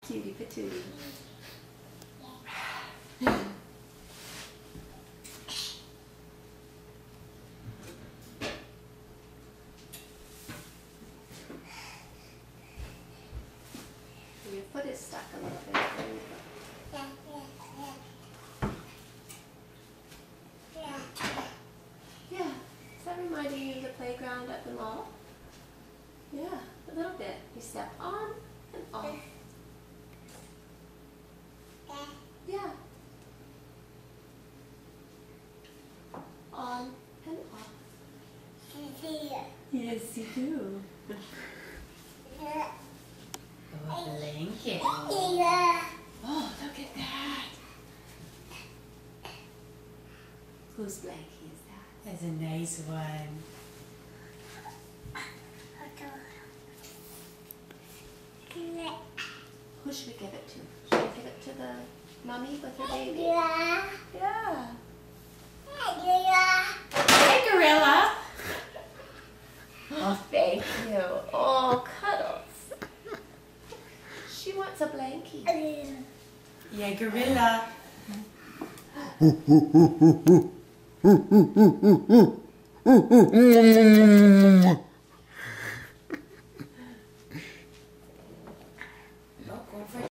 Cutie patootie. Your foot is stuck a little bit. There you go. Yeah. Is that reminding you of the playground at the mall? Yeah, a little bit. You step on and off. Yeah. On and off. Yes, you do. Oh, blanket. Oh, look at that. Whose blanket is that? That's a nice one. Who should we give it to? Should we give it to the mommy with her baby? Yeah. Yeah. Hey, gorilla. Oh, thank you. Oh, cuddles. She wants a blankie. Yeah, gorilla.